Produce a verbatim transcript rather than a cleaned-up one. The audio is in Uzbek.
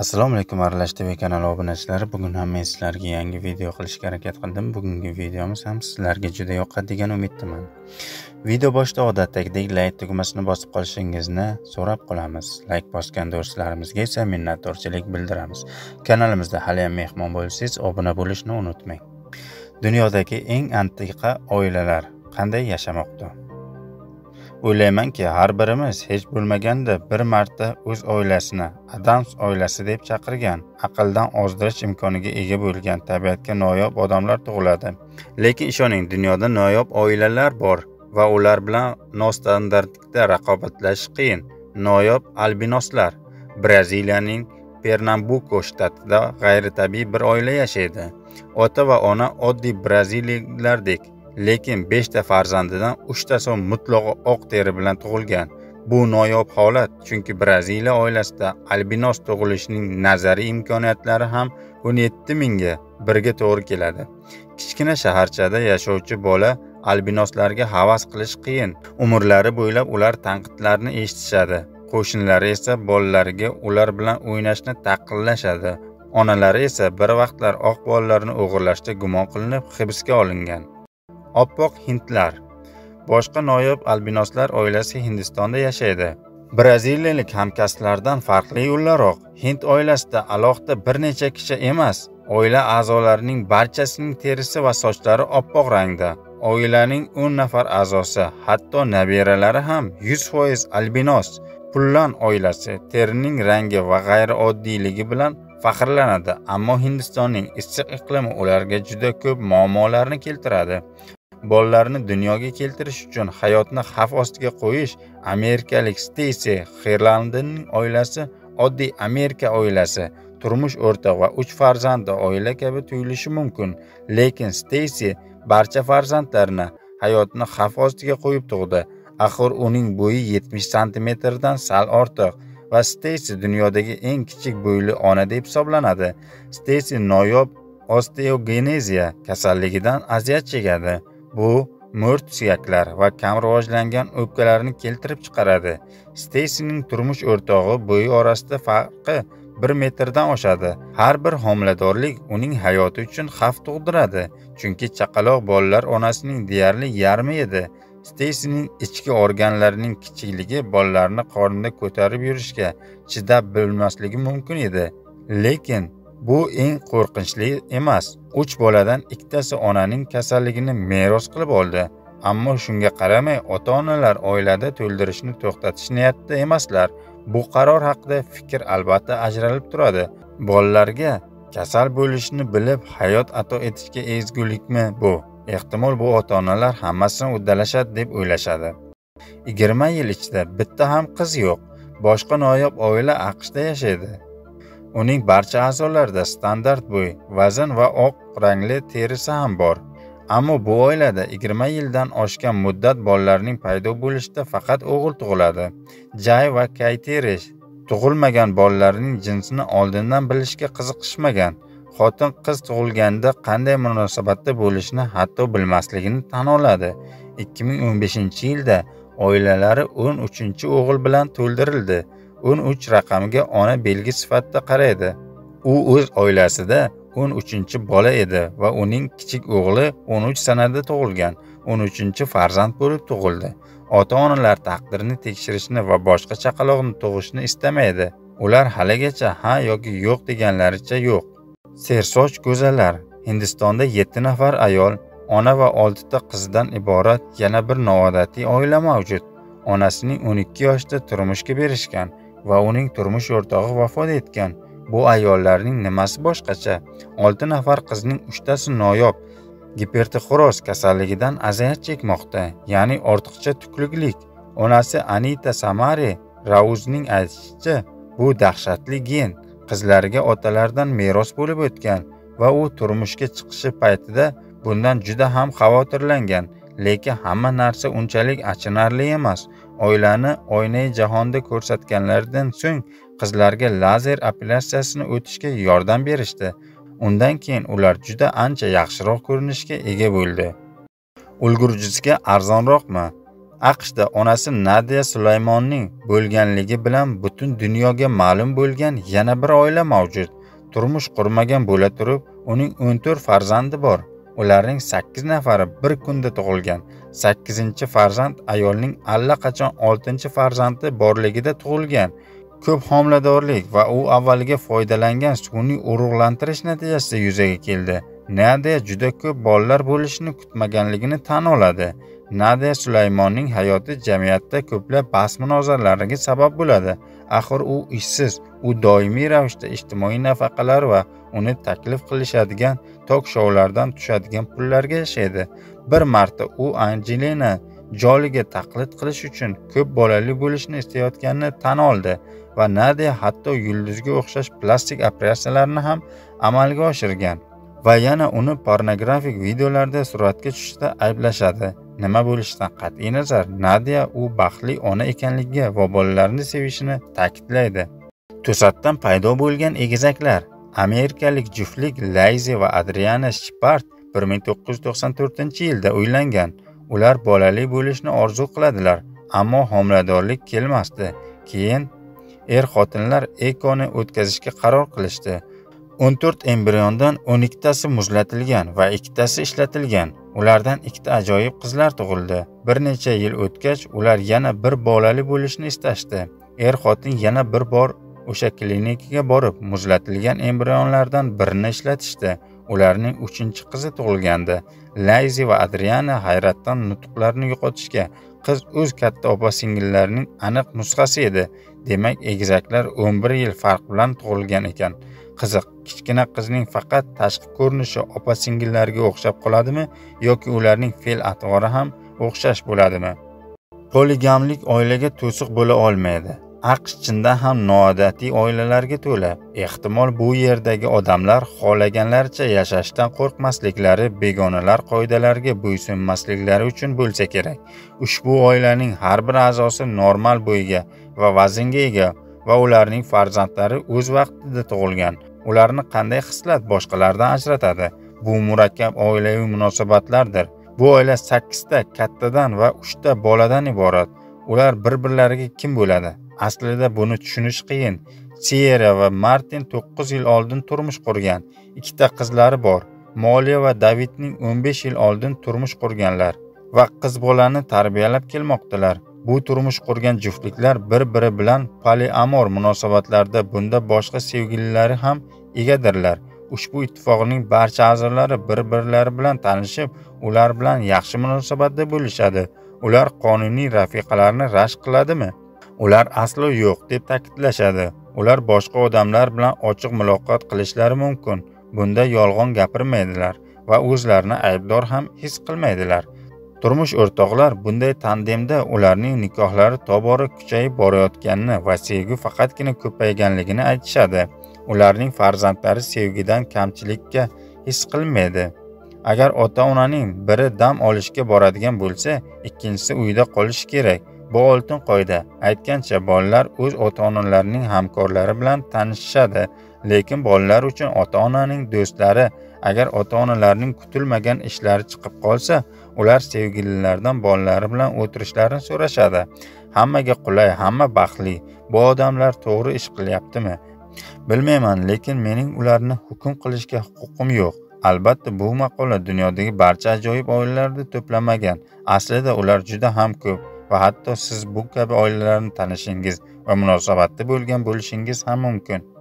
Assalomu alaykum Aralash T V kanali obunachilari. Bugun ham men sizlarga yangi video qilishga harakat qildim. Bugungi videomiz ham sizlarga juda yoqadi degan umiddaman. Video boshida odatdagidek like tugmasini bosib qolishingizni so'rab qolamiz. Like bosgan do'stlarimizga esa minnatdorchilik bildiramiz. Kanalimizda hali ham mehmon bo'lsangiz, obuna bo'lishni unutmang. Dunyodagi eng antiqa oilalar qanday yashamoqda? O'ylaymanki, har birimiz hech bo'lmaganda bir marta o'z oilasini Adams oilasi deb chaqirgan, aqldan ozdirish imkoniga ega bo'lgan tabiatga noyob odamlar tug'iladi. Lekin ishoning, dunyoda noyob oilalar bor va ular bilan nostandартda raqobatlashish qiyin. Noyob albinoslar. Braziliyaning Pernambuko shtatida g'ayritabiiy bir oila yashaydi. Ota va ona oddiy braziliyaliklardek, lekin beshta farzandidan uchtasi mutlaqo oq teri bilan tug'ilgan. Bu noyob holat, chunki Braziliya oilasida albinos tug'ilishning nazariy imkoniyatlari ham o'n yetti mingga birga to'g'ri keladi. Kichkina shaharchada yashovchi bola albinoslarga havas qilish qiyin. Umrlari bo'ylab ular tanqidlarni eshitishadi. Qo'shnilari esa bolalariga ular bilan o'ynashni taqinlashadi. Onalari esa bir vaqtlar oq bolalarni o'g'irlashda gumon qilinib hibsga olingan. Oppoq hindlar. Boshqa noyob albinoslar oilasi Hindistonda yashaydi. Braziliyalik hamkasblardan farqli yo'llaroq, Hind oilasida alohida bir necha kishi emas, oila a'zolarining barchasining terisi va sochlari oppoq rangda. Oilaning o'n nafar a'zosi, hatto nabiralari ham yuz foiz albinos. Pullan oilasi terining rangi va g'ayrioddiyligi bilan faxrlanadi, ammo Hindistonning issiq iqlimi ularga juda ko'p muammolarni keltiradi. Bolalarni dunyoga keltirish uchun hayotni xavf ostiga qo'yish amerikalik Stacey Herlandning oilasi oddiy Amerika oilasi, turmush o'rtoq va uch farzandli oila kabi tuyulishi mumkin, lekin Stacey barcha farzandlarini hayotni xavf ostiga qo'yib tug'di. Axir uning bo'yi yetmish santimetrdan sal ortiq va Stacey dunyodagi eng kichik bo'yli ona deb hisoblanadi. Stacey noyob osteogeneziya kasalligidan aziyat chekadi. Bu mo'rt suyaklar va kam rivojlangan o'pkalarni keltirib chiqaradi. Staceyning turmush o'rtog'i bo'yi orasida farqi bir metrdan oshadi. Har bir homiladorlik uning hayoti uchun xavf tug'diradi, chunki chaqaloq bolalar onasining deyarli yarmi edi. Staceyning ichki organlarining kichikligi bolalarni qornida ko'tarib yurishga chidab bo'lmasligi mumkin edi. Lekin bu eng qo'rqinchli emas. uch boladan ikkitasi onaning kasalligini meros qilib oldi. Ammo shunga qaramay, ota-onalar oilada to'ldirishni to'xtatish niyatida emaslar. Bu qaror haqida fikr albatta ajralib turadi. Bolalarga kasal bo'lishni bilib hayot ato etishga ezgulikmi bu? Ehtimol bu ota-onalar hammasini uddalashadi deb o'ylashadi. yigirma yil ichida bitta ham qiz yo'q. Boshqa noyob oila AQShda yashaydi. Uning barcha a'zolarida standart bo'y, vazn va oq rangli terisi ham bor. Ammo bu oilada yigirma yildan oshgan muddat bolalarning paydo bo'lishida faqat o'g'il tug'iladi. Jay va Kayterish tug'ilmagan bolalarning jinsini oldindan bilishga qiziqishmagan. Xotin qiz tug'ilganda qanday munosabatda bo'lishini hatto bilmasligini tan oladi. ikki ming o'n beshinchi yilda oilalari o'n uchinchi o'g'il bilan to'ldirildi. o'n uch raqamiga ona belgi sifatida qaraydi. U o'z oilasida o'n uchinchi bola edi va uning kichik o'g'li o'n uch sanada tug'ilgan, o'n uchinchi farzand bo'lib tug'ildi. Ota-onalar taqdirni tekshirishni va boshqa chaqaloqni tug'ishni istamaydi. Ular haligacha ha yoki yo'q deganlaricha yo'q. Sersoch go'zallar. Hindistonda yetti nafar ayol, ona va oltita qizdan iborat yana bir noodatiy oila mavjud. Onasining o'n ikki yoshda turmushga berishgan va uning turmush o'rtog'i vafot etgan. Bu ayollarning nimasi boshqacha? olti nafar qizning uchtasi noyob gipertixoroz kasalligidan aziyat chekmoqda, ya'ni ortiqcha tukliklik. Onasi Anita Samari Rauzning aytishicha, bu dahshatli gen qizlariga otalaridan meros bo'lib o'tgan va u turmushga chiqishi paytida bundan juda ham xavotirlangan. Lekin hamma narsa unchalik achinarli emas. Oilani oynai jahonda ko'rsatganlaridan so'ng qizlarga lazer operatsiyasini o'tishga yordam berishdi. Undan keyin ular juda ancha yaxshiroq ko'rinishga ega bo'ldi. Ulgurjisiga arzonroqmi? AQShda onasi Nadia Sulaymonning bo'lganligi bilan butun dunyoga ma'lum bo'lgan yana bir oila mavjud. Turmush qurmagan bo'la turib, uning o'n to'rt farzandi bor. Ularning sakkiz nafari bir kunda tug'ilgan. sakkizinchi farzand ayolning allaqachon oltinchi farzandi borligida tug'ilgan. Ko'p homiladorlik va u avvaliga foydalangan sun'iy urug'lantirish natijasida yuzaga keldi. Nadia juda ko'p bolalar bo'lishini kutmaganligini tan oladi. Nadia Sulaymonning hayoti jamiyatda ko'plab bahs-munozaralarga sabab bo'ladi. Axir u ishsiz, u doimiy ravishda ijtimoiy nafaqalar va uni taklif qilishadigan tok-shoulardan tushadigan pullarga yashaydi. Bir marta u Anjelina Joliga taqlid qilish uchun ko'p bolali bo'lishni istayotganini tan oldi va Nadia hatto yulduzga o'xshash plastik operatsiyalarni ham amalga oshirgan va yana uni pornografik videolarda suratga tushishda ayblashadi. Nima bo'lishidan qat'iy nazar, Nadia u baxtli ona ekanligiga va bolalarini sevishini ta'kidlaydi. To'satdan paydo bo'lgan egizaklar. Amerikalik juftlik Laize va Adriana Shepard bir ming to'qqiz yuz to'qson to'rtinchi yilda uylangan. Ular bolali bo'lishni orzu qiladilar, ammo homiladorlik kelmasdi. Keyin er-xotinlar ekoni o'tkazishga qaror qilishdi. o'n to'rt embriondan o'n ikkitasi muzlatilgan va ikkitasi ishlatilgan. Ulardan ikkita ajoyib qizlar tug'ildi. Bir necha yil o'tgach, ular yana bir bolali bo'lishni istashdi. Er-xotin yana bir bor o'sha klinikaga borib, muzlatilgan embrionlardan birini ishlatishdi. Ularning uchinchi qizi tug'ilgandi. Laize va Adriana hayratdan nutqlarini yo'qotishga, qiz o'z katta opa-singillarining aniq nusxasi edi. Demak, egizaklar o'n bir yil farq bilan tug'ilgan ekan. Qiziq, kichkina qizning faqat tashqi ko'rinishi opa-singillariga o'xshab qoladimi yoki ularning fe'l-atvori ham o'xshash bo'ladimi? Poligamlik oilaga to'siq bo'la olmaydi. AQSh chindan ham noodatiy oilalarga to'la. Ehtimol bu yerdagi odamlar xohlaganlaricha yashashdan qo'rqmasliklari, begonalar qoidalariga bo'ysunmasliklari uchun bo'lsa kerak. Ushbu oilaning har bir a'zosi normal bo'yga va vaznga ega va ularning farzandlari o'z vaqtida tug'ilgan. Ularni qanday xislat boshqalardan ajratadi? Bu murakkab oilaviy munosabatlardir. Bu oila sakkizta kattadan va uchta boladan iborat. Ular bir-birlariga kim bo'ladi? Aslida buni tushunish qiyin. Sierra va Martin to'qqiz yil oldin turmush qurgan. Ikkita qizlari bor. Moliya va Davidning o'n besh yil oldin turmush qurganlar va qiz bolani tarbiyalab kelmoqdalar. Bu turmush qurgan juftliklar bir-biri bilan poliamor munosabatlarda, bunda boshqa sevgililari ham egadirlar. Ushbu ittifoqning barcha a'zolari bir-birlari bilan tanishib, ular bilan yaxshi munosabatda bo'lishadi. Ular qonuniy rafiqalarni rashk qiladimi? Ular aslo yo'q deb ta'kidlashadi. Ular boshqa odamlar bilan ochiq muloqot qilishlari mumkin. Bunda yolg'on gapirmaydilar va o'zlarini aybdor ham his qilmaydilar. Turmush o'rtoqlar bunday tandemda ularning nikohlari tobora kuchayib borayotganini va sevgi faqatgina ko'payganligini aytishadi. Ularning farzandlari sevgidan kamchilikka his qilmaydi. Agar ota-onaning biri dam olishga boradigan bo'lsa, ikkinchisi uyda qolishi kerak. Bu oltin qoida. Aytgancha, bolalar o'z ota-onalarining hamkorlari bilan tanishishadi, lekin bolalar uchun ota-onaning do'stlari. Agar ota-onalarning kutilmagan ishlari chiqib qolsa, ular sevgililardan bolalari bilan o'tirishlarini so'rashadi. Hammaga qulay, hamma baxtli. Bu odamlar to'g'ri ish qilyaptimi? Bilmayman, lekin mening ularni hukm qilishga huquqim yo'q. Albatta, bu maqola dunyodagi barcha ajoyib oilalarda to'plamagan. Aslida ular juda ham ko'p va hatto siz bu kabi oilalarni tanishingiz va munosabatda bo'lgan bo'lishingiz ham mumkin.